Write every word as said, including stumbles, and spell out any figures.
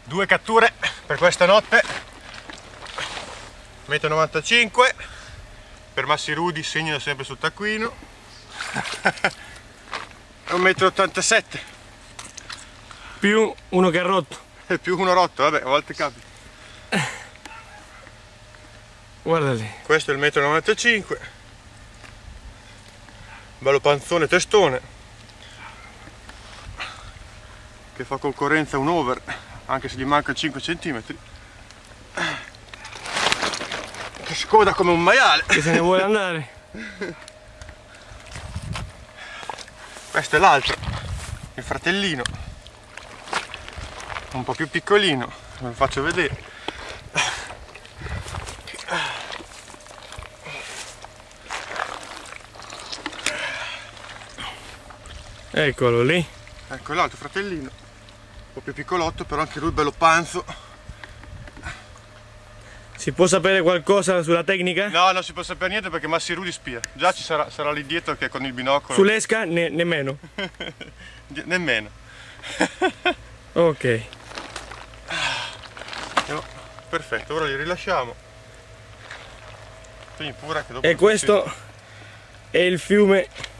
Due catture per questa notte, uno e novantacinque metri, per Massi Rudi segnano sempre sul taccuino, uno e ottantasette metri. Più uno che ha rotto. E più uno rotto, vabbè, a volte capita. Guarda lì. Questo è il uno e novantacinque metri, bello panzone testone, che fa concorrenza a un over, anche se gli manca cinque centimetri. Che scoda come un maiale. Che se ne vuole andare. Questo è l'altro, il fratellino, un po' più piccolino, ve lo faccio vedere. Eccolo lì. Ecco l'altro fratellino, un po' più piccolotto, però anche lui bello panzo. Si può sapere qualcosa sulla tecnica? No, non si può sapere niente perché Massi Rudi spia. Già ci sarà, sarà lì dietro che con il binocolo. Sull'esca ne, nemmeno. Nemmeno. Ok. Perfetto, ora li rilasciamo. Quindi pure che dopo E questo è il fiume